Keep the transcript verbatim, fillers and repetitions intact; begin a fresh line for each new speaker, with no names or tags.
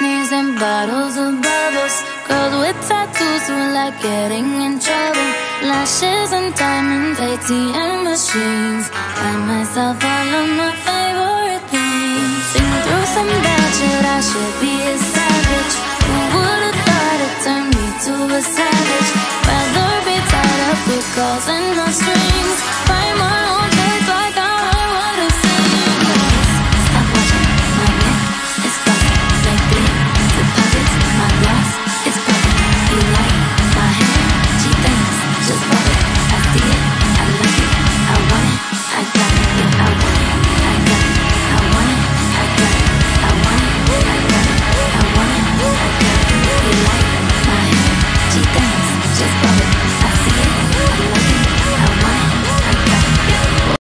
martinis and bottles of bubbles. Girls with tattoos who like getting in trouble. Lashes and diamonds, A T M machines. Buy myself all of my favorite things. Been through some bad shit, I should be a